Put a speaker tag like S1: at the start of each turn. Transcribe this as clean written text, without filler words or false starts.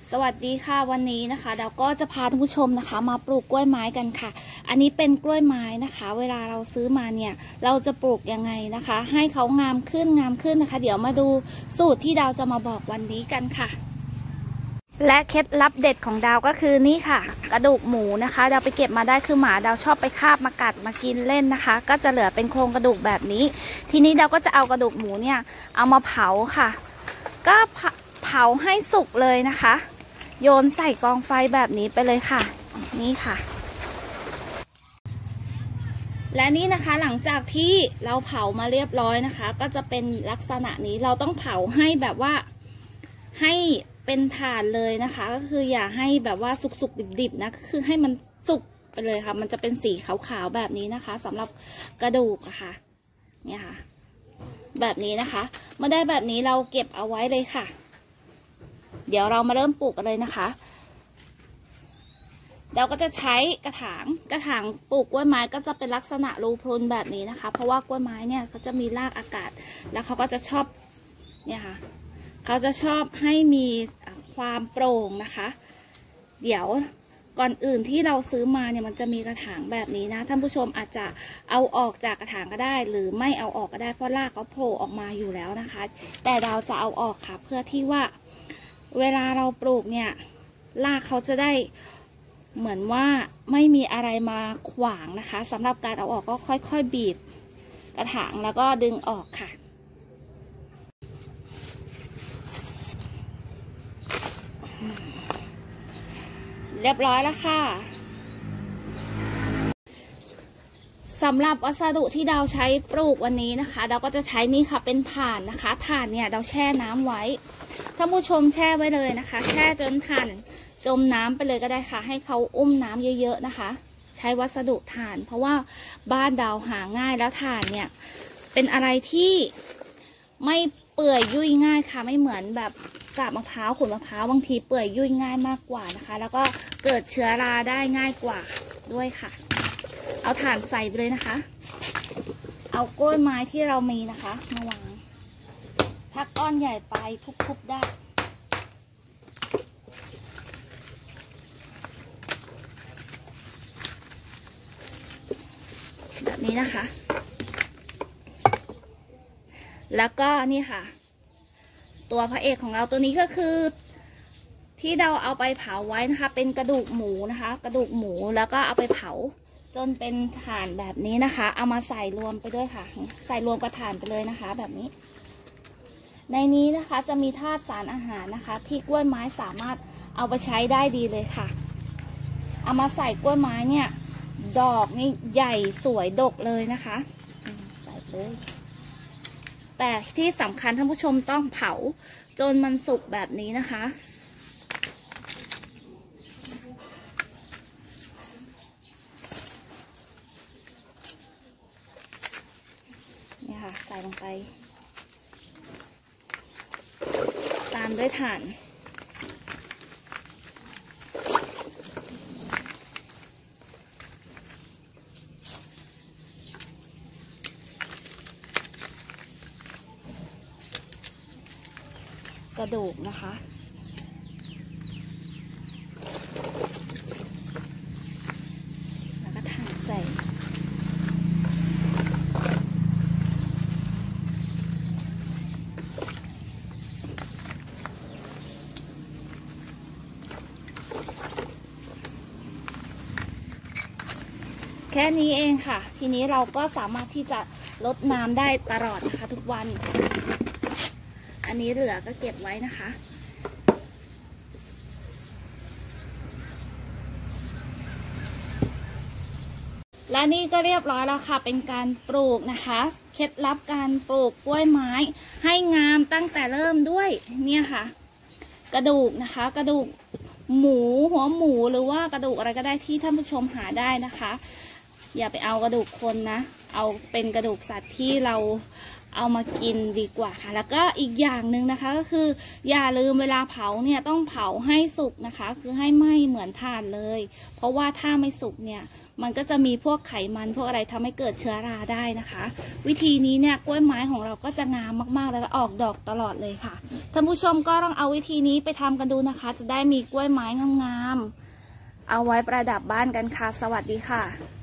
S1: สวัสดีค่ะวันนี้นะคะเราก็จะพาท่านผู้ชมนะคะมาปลูกกล้วยไม้กันค่ะอันนี้เป็นกล้วยไม้นะคะเวลาเราซื้อมาเนี่ยเราจะปลูกยังไงนะคะให้เขางามขึ้นนะคะเดี๋ยวมาดูสูตรที่ดาวจะมาบอกวันนี้กันค่ะและเคล็ดลับเด็ดของดาวก็คือนี่ค่ะกระดูกหมูนะคะดาวไปเก็บมาได้คือหมาดาวชอบไปคาบมากัดมากินเล่นนะคะก็จะเหลือเป็นโครงกระดูกแบบนี้ทีนี้ดาวก็จะเอากระดูกหมูเนี่ยเอามาเผาค่ะก็เผาให้สุกเลยนะคะโยนใส่กองไฟแบบนี้ไปเลยค่ะนี่ค่ะและนี่นะคะหลังจากที่เราเผามาเรียบร้อยนะคะก็จะเป็นลักษณะนี้เราต้องเผาให้แบบว่าให้เป็นถ่านเลยนะคะก็คืออย่าให้แบบว่าสุกๆดิบๆนะก็คือให้มันสุกไปเลยค่ะมันจะเป็นสีขาวๆแบบนี้นะคะสำหรับกระดูกอะค่ะเนี่ยค่ะแบบนี้นะคะเมื่อได้แบบนี้เราเก็บเอาไว้เลยค่ะเดี๋ยวเรามาเริ่มปลูกกันเลยนะคะเราก็จะใช้กระถางปลูกกล้วยไม้ก็จะเป็นลักษณะรูพรุนแบบนี้นะคะเพราะว่ากล้วยไม้เนี่ยเขาจะมีรากอากาศแล้วเขาก็จะชอบเนี่ยค่ะเขาจะชอบให้มีความโปร่งนะคะเดี๋ยวก่อนอื่นที่เราซื้อมาเนี่ยมันจะมีกระถางแบบนี้นะท่านผู้ชมอาจจะเอาออกจากกระถางก็ได้หรือไม่เอาออกก็ได้เพราะรากเขาโผล่ออกมาอยู่แล้วนะคะแต่เราจะเอาออกค่ะเพื่อที่ว่าเวลาเราปลูกเนี่ยรากเขาจะได้เหมือนว่าไม่มีอะไรมาขวางนะคะสำหรับการเอาออกก็ค่อยๆบีบกระถางแล้วก็ดึงออกค่ะเรียบร้อยแล้วค่ะสำหรับวัสดุที่ดาวใช้ปลูกวันนี้นะคะดาวก็จะใช้นี่ค่ะเป็นถ่านนะคะถ่านเนี่ยดาวแช่น้ำไว้ท่านผู้ชมแช่ไว้เลยนะคะแช่จนถ่านจมน้ำไปเลยก็ได้ค่ะให้เขาอุ้มน้ำเยอะๆนะคะใช้วัสดุถ่านเพราะว่าบ้านดาวหาง่ายแล้วถ่านเนี่ยเป็นอะไรที่ไม่เปื่อยยุ่ยง่ายค่ะไม่เหมือนแบบกาบมะพร้าวขูดมะพร้าวบางทีเปื่อยยุ่ยง่ายมากกว่านะคะแล้วก็เกิดเชื้อราได้ง่ายกว่าด้วยค่ะเอาถ่านใส่ไปเลยนะคะเอากล้วยไม้ที่เรามีนะคะมาวางถ้าก้อนใหญ่ไปทุบๆได้แบบนี้นะคะแล้วก็นี่ค่ะตัวพระเอกของเราตัวนี้ก็คือที่เราเอาไปเผาไว้นะคะเป็นกระดูกหมูนะคะกระดูกหมูแล้วก็เอาไปเผาจนเป็นถ่านแบบนี้นะคะเอามาใส่รวมไปด้วยค่ะใส่รวมกับถ่านไปเลยนะคะแบบนี้ในนี้นะคะจะมีธาตุสารอาหารนะคะที่กล้วยไม้สามารถเอาไปใช้ได้ดีเลยค่ะเอามาใส่กล้วยไม้เนี่ยดอกนี่ใหญ่สวยดกเลยนะคะใส่เลยแต่ที่สำคัญท่านผู้ชมต้องเผาจนมันสุกแบบนี้นะคะเนี่ยค่ะใส่ลงไปตามด้วยถ่านกระดูกนะคะแล้วก็ถ่านใส่แค่นี้เองค่ะทีนี้เราก็สามารถที่จะลดน้ำได้ตลอดนะคะทุกวันอันนี้เหลือก็เก็บไว้นะคะและนี่ก็เรียบร้อยแล้วค่ะเป็นการปลูกนะคะเคล็ดลับการปลูกกล้วยไม้ให้งามตั้งแต่เริ่มด้วยเนี่ยค่ะกระดูกนะคะกระดูกหมูหัวหมูหรือว่ากระดูกอะไรก็ได้ที่ท่านผู้ชมหาได้นะคะอย่าไปเอากระดูกคนนะเอาเป็นกระดูกสัตว์ที่เราเอามากินดีกว่าค่ะแล้วก็อีกอย่างหนึ่งนะคะก็คืออย่าลืมเวลาเผาเนี่ยต้องเผาให้สุกนะคะคือให้ไหม้เหมือนถ่านเลยเพราะว่าถ้าไม่สุกเนี่ยมันก็จะมีพวกไขมันพวกอะไรทำให้เกิดเชื้อราได้นะคะวิธีนี้เนี่ยกล้วยไม้ของเราก็จะงามมากๆแล้วก็ออกดอกตลอดเลยค่ะท่านผู้ชมก็ต้องเอาวิธีนี้ไปทำกันดูนะคะจะได้มีกล้วยไม้งามๆเอาไว้ประดับบ้านกันค่ะสวัสดีค่ะ